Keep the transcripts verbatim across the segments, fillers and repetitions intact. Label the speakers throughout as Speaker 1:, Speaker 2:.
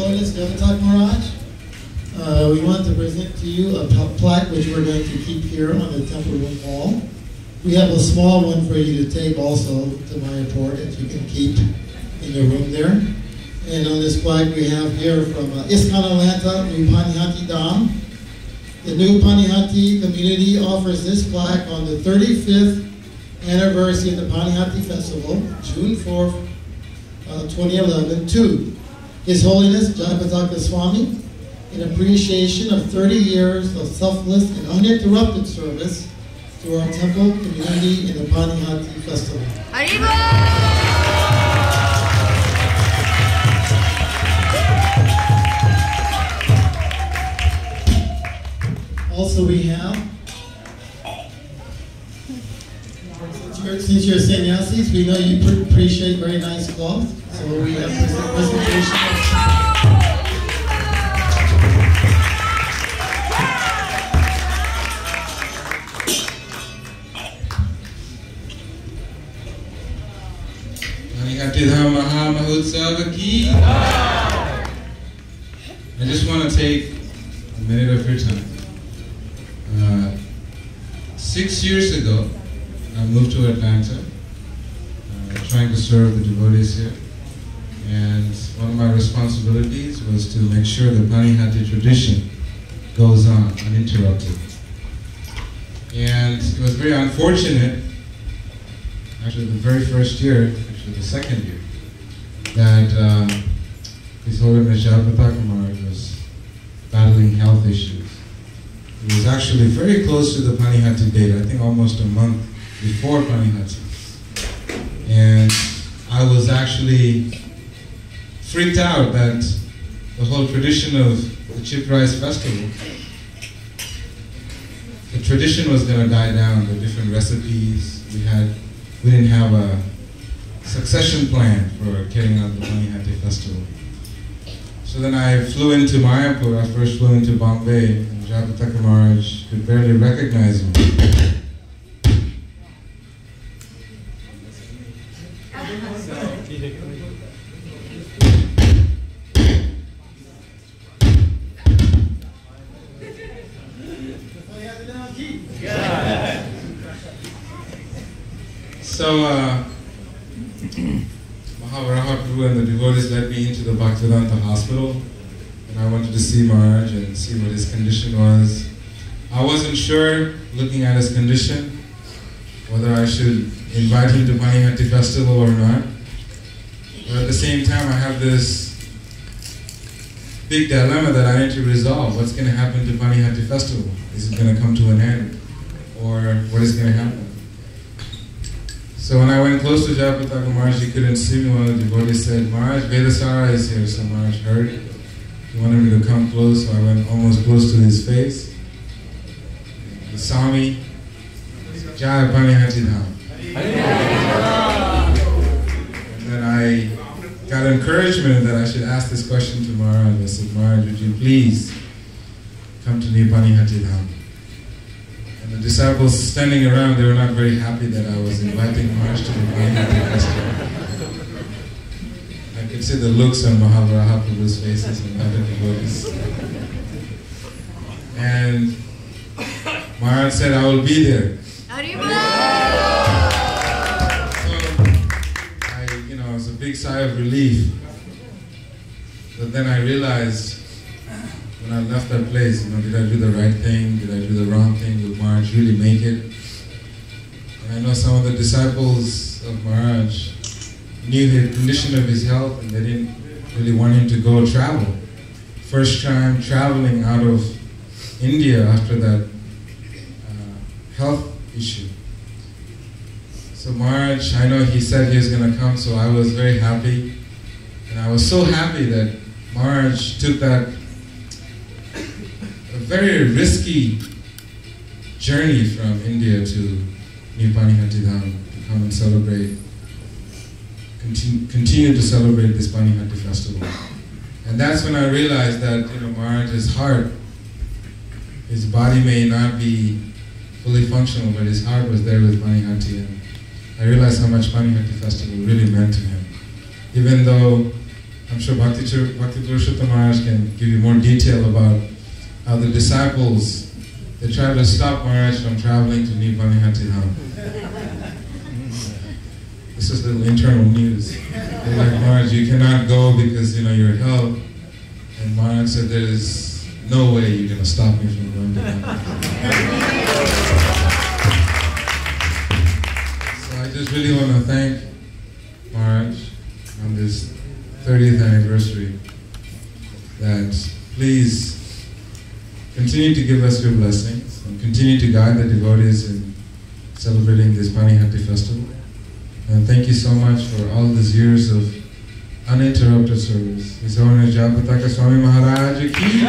Speaker 1: Holiness Jayapataka Maharaj, uh, we want to present to you a plaque which we're going to keep here on the temple room wall. We have a small one for you to take also to Mayapur that you can keep in your room there. And on this plaque we have here from uh, ISKCON Atlanta, New Panihati Dham. The New Panihati community offers this plaque on the thirty-fifth anniversary of the Panihati Festival, June fourth, uh, twenty eleven, to His Holiness Jayapataka Swami, in appreciation of thirty years of selfless and uninterrupted service to our temple community in the Panihati Festival. Arriba! Also we have, since you're, since you're sannyasis, we know you appreciate very nice cloth, so we have a presentation of
Speaker 2: I just want to take a minute of your time. Uh, six years ago, I moved to Atlanta, uh, trying to serve the devotees here. And one of my responsibilities was to make sure the Panihati tradition goes on uninterrupted. And it was very unfortunate, actually the very first year, actually the second year, that uh, His Holiness Jayapataka Maharaj was battling health issues. It was actually very close to the Panihati date, I think almost a month before Panihati. And I was actually freaked out that the whole tradition of the Chip Rice Festival, the tradition was going to die down, the different recipes we had. We didn't have a succession plan for carrying out the Panihati Festival. So then I flew into Mayapur. I first flew into Bombay, and Jayapataka Maharaj could barely recognize me. So, uh, Mahavaraha and the devotees led me into the Bhaktivedanta hospital, and I wanted to see Maharaj and see what his condition was. I wasn't sure, looking at his condition, whether I should invite him to Panihati Festival or not. But at the same time, I have this big dilemma that I need to resolve. What's going to happen to Panihati Festival? Is it going to come to an end? Or what is going to happen? So when I went close to Jayapataka Maharaj, he couldn't see me. One of the devotees said, Maharaj, Vedasara is here. So Maharaj heard. He wanted me to come close, so I went almost close to his face. He saw me. Jai Panihati Dham. And then I got encouragement that I should ask this question to Maharaj. I said, Maharaj, would you please come to New Panihati Dham? And the disciples standing around, they were not very happy that I was inviting Maharaj to the Panihati Festival. I could see the looks on Mahavaraha Prabhu's faces and other devotees. And Maharaj said, I will be there. So, I, you know, it was a big sigh of relief. But then I realized, when I left that place, you know, did I do the right thing? Did I do the wrong thing? Did Maharaj really make it? And I know some of the disciples of Maharaj knew the condition of his health, and they didn't really want him to go travel. First time traveling out of India after that uh, health issue. So Maharaj, I know he said he was going to come, so I was very happy. And I was so happy that Maharaj took that a very risky journey from India to New Panihati Dham to come and celebrate, continue, continue to celebrate this Panihati festival. And that's when I realized that, you know, Maharaj's heart, his body may not be fully functional, but his heart was there with Panihati, and I realized how much Panihati festival really meant to him. Even though I'm I'm sure Bhakti, Bhakti Purushottam Maharaj can give you more detail about how the disciples, they tried to stop Maharaj from traveling to Nibbanihatthi Dham. This is little internal news. They're like, Maharaj, you cannot go because, you know, your health. And Maharaj said, there is no way you're going to stop me from going to Dham. So I just really want to thank Maharaj on this thirtieth anniversary, that please continue to give us your blessings and continue to guide the devotees in celebrating this Panihati festival. And thank you so much for all these years of uninterrupted service. His Holiness Jayapataka Swami Maharaj ki.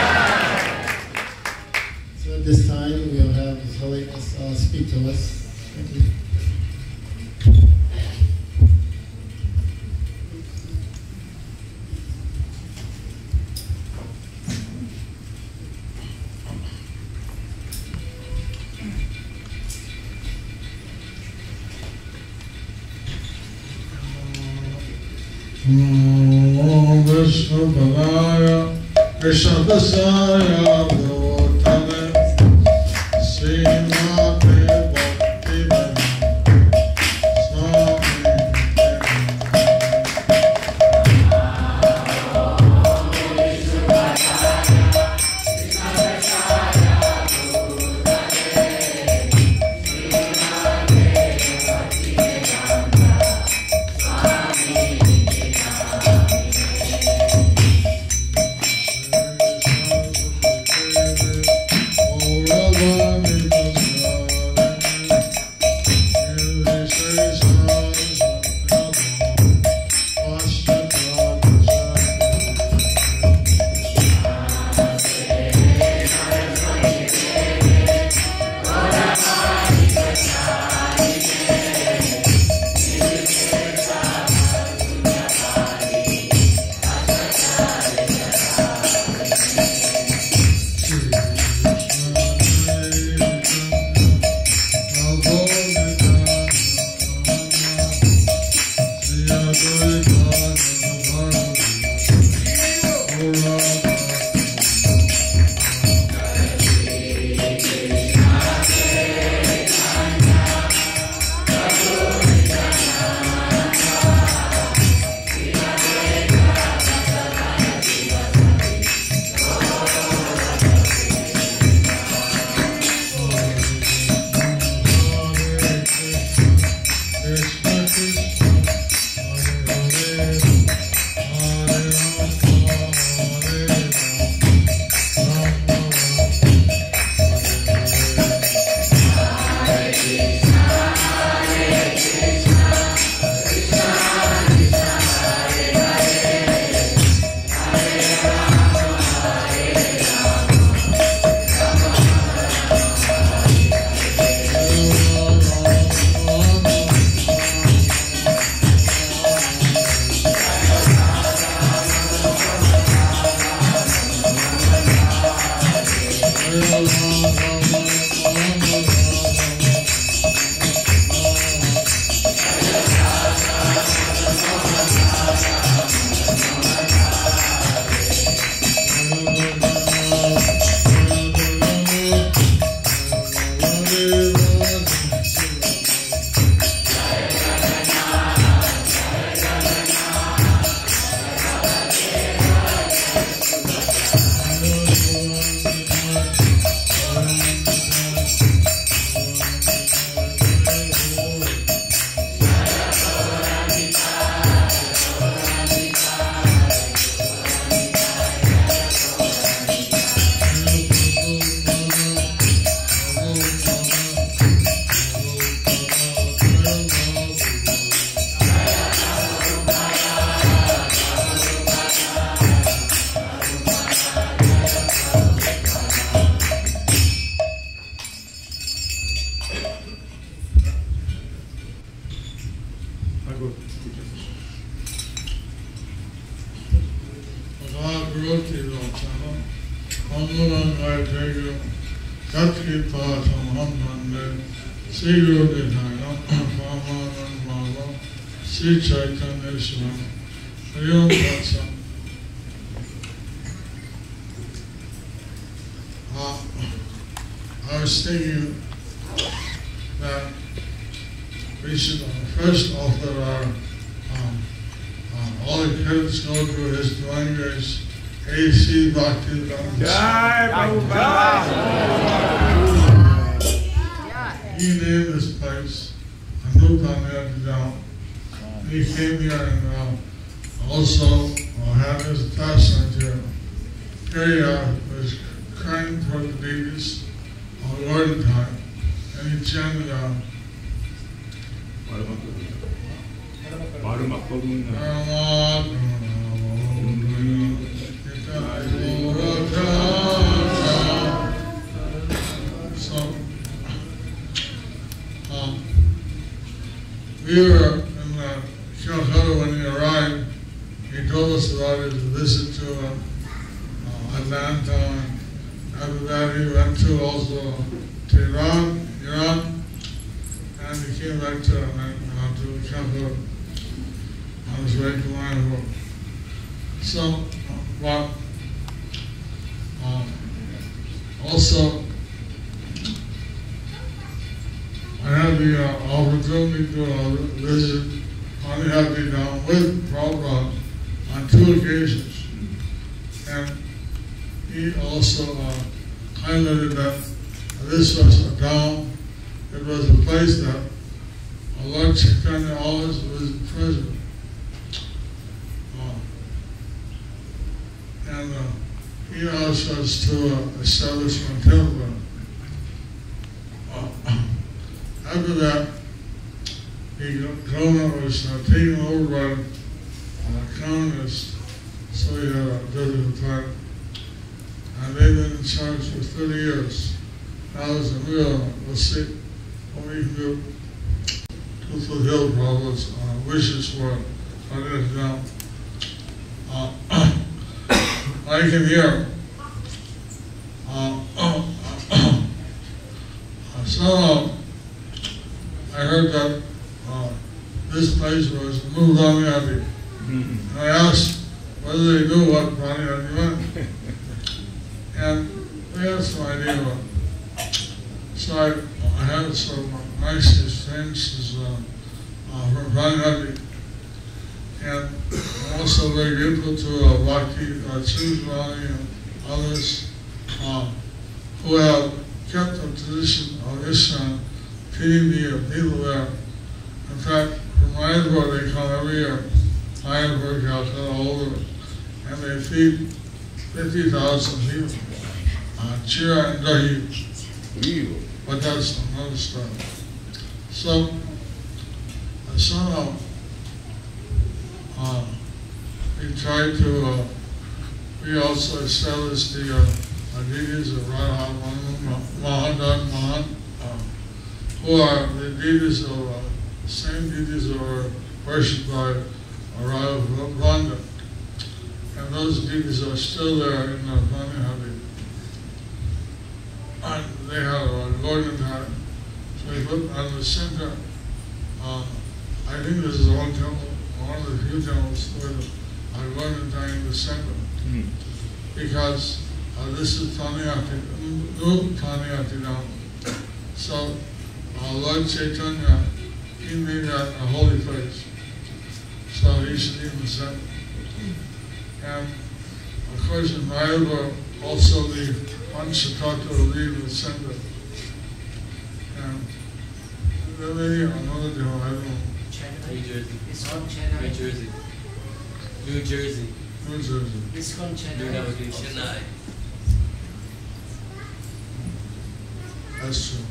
Speaker 1: So at this time we'll have His Holiness uh, speak to us. Thank you.
Speaker 3: Om Vishnu Padaya Krishna Dasaya Bhutale Srimate Bhakti Swami Real person. Uh, I was thinking that we should uh, first offer our, um, uh, all the credits go to His Divine Grace, A C Bhakti
Speaker 4: Jai Prabhupada.
Speaker 3: He named this place Anupamya down. He came here and uh, also uh, had his attachment here. Here he uh, was crying for the babies on Lordin time. And he chanted uh, So, um, we were in uh, Calcutta when he arrived. He told us about his visit to uh, uh, Atlanta, and after that he went to also to Iran, Iran, and he came back to, uh, to Calcutta on his way to Mayapur. So, uh, but um, also I had the uh, opportunity to uh, visit Manihati down with Prabhupada on two occasions. And he also uh, highlighted that this was a town, it was a place that Lord Chaitanya always was present. Uh, and uh, he asked us to uh, establish a temple. Uh, After that, the government was uh, taken over by uh, communists, so we had a different time. And they've been in charge for thirty years. Now there's a new government. We'll see what we can do to fulfill Prabhupada's uh, wishes for us now. Uh, I can hear uh, uh, uh, somehow I heard that uh, this place was Mudanyati. Mm-hmm. And I asked whether they knew what Pranayati meant. And they had some idea what. So I, I had some nice experiences uh, uh, from Pranayati. And I'm also very grateful to uh, Bhakti uh, Chudvani and others uh, who have kept the tradition of Islam, feeding the uh, people there. In fact, from Mayapur they come every year, Mayapur, Calcutta, all over, and they feed fifty thousand people. Uh, Chira and Dahi. But that's another story. So, uh, somehow, uh, we tried to, uh, we also established the uh, deities of Radha, Mahadan, Mahan, who are the deities of, uh, same deities who are worshipped by Radha Vranda. And those deities are still there in the Manihati. And they have a golden time. So we put on the center, uh, I think this is one temple, one of the few temples with a golden time in the center. Mm. Because uh, this is Taniyati, new Taniyati now. So, Uh, Lord Chaitanya, he made that a holy place. So he should be in the center. And of course in Mayapur, also the Panchatattva will be in the center. And there may be another deal, I don't know.
Speaker 5: New Jersey. ISKCON Chennai. New Jersey. New Jersey.
Speaker 3: New Jersey.
Speaker 5: ISKCON Chennai. Chennai.
Speaker 3: That's true.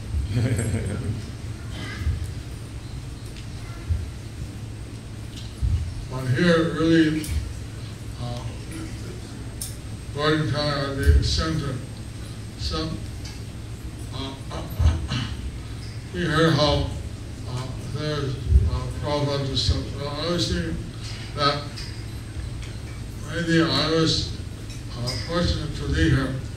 Speaker 3: But here, really, uh, Gordon County at the center, some, uh, uh, uh, we heard how uh, there's uh, Prabhupada and stuff. So I was thinking that maybe I was uh, fortunate to be here.